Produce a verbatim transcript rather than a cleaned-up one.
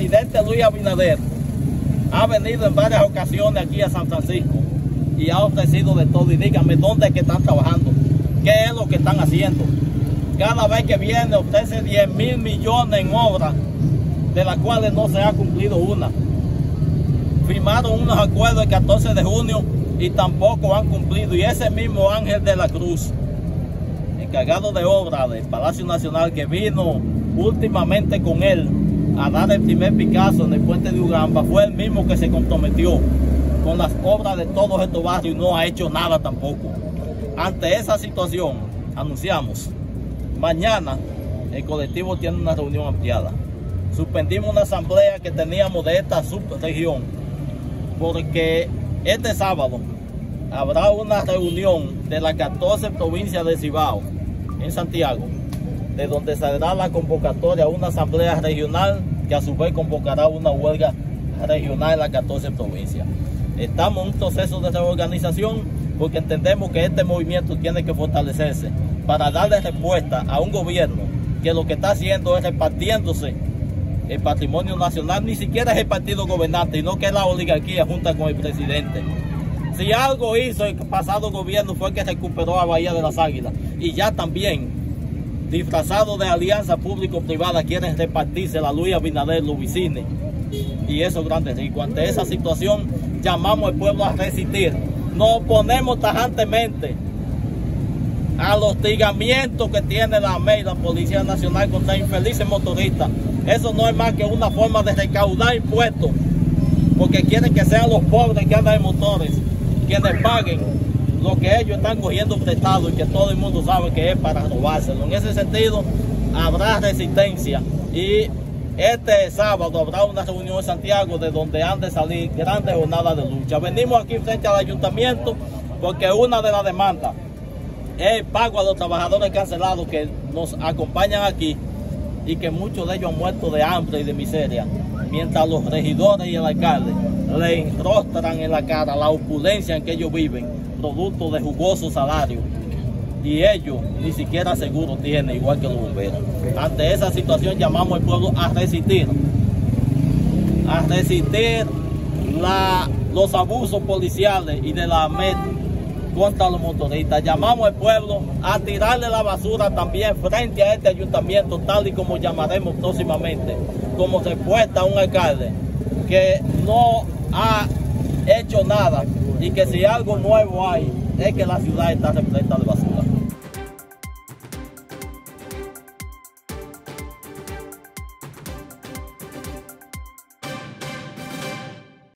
presidente Luis Abinader ha venido en varias ocasiones aquí a San Francisco y ha ofrecido de todo. Y díganme, ¿dónde es que están trabajando? ¿Qué es lo que están haciendo? Cada vez que viene ofrece diez mil millones en obras, de las cuales no se ha cumplido una. Firmaron unos acuerdos el catorce de junio y tampoco han cumplido. Y ese mismo Ángel de la Cruz, encargado de obras del Palacio Nacional, que vino últimamente con él a dar el primer Picasso en el puente de Ugamba, fue el mismo que se comprometió con las obras de todos estos barrios y no ha hecho nada tampoco. Ante esa situación, anunciamos, mañana el colectivo tiene una reunión ampliada. Suspendimos una asamblea que teníamos de esta subregión, porque este sábado habrá una reunión de las catorce provincias de Cibao, en Santiago, de donde saldrá la convocatoria a una asamblea regional que a su vez convocará una huelga regional en las catorce provincias. Estamos en un proceso de reorganización porque entendemos que este movimiento tiene que fortalecerse para darle respuesta a un gobierno que lo que está haciendo es repartiéndose el patrimonio nacional. Ni siquiera es el partido gobernante, sino que es la oligarquía junto con el presidente. Si algo hizo el pasado gobierno fue que recuperó a Bahía de las Águilas, y ya también, disfrazado de alianza público-privada, quieren repartirse la Luis Abinader, los Vicines y esos grandes ricos. Ante esa situación llamamos al pueblo a resistir. Nos oponemos tajantemente al hostigamiento que tiene la A M E y la Policía Nacional contra infelices motoristas. Eso no es más que una forma de recaudar impuestos, porque quieren que sean los pobres que andan en motores quienes paguen lo que ellos están cogiendo prestado y que todo el mundo sabe que es para robárselo. En ese sentido, habrá resistencia y este sábado habrá una reunión en Santiago de donde han de salir grandes jornadas de lucha. Venimos aquí frente al ayuntamiento porque una de las demandas es el pago a los trabajadores cancelados que nos acompañan aquí y que muchos de ellos han muerto de hambre y de miseria, mientras los regidores y el alcalde le enrostran en la cara la opulencia en que ellos viven, producto de jugosos salarios, y ellos ni siquiera seguro tienen, igual que los bomberos. Ante esa situación llamamos al pueblo a resistir, a resistir la, los abusos policiales y de la A M E contra los motoristas. Llamamos al pueblo a tirarle la basura también frente a este ayuntamiento, tal y como llamaremos próximamente, como respuesta a un alcalde que no ha hecho nada y que si algo nuevo hay es que la ciudad está repleta de basura.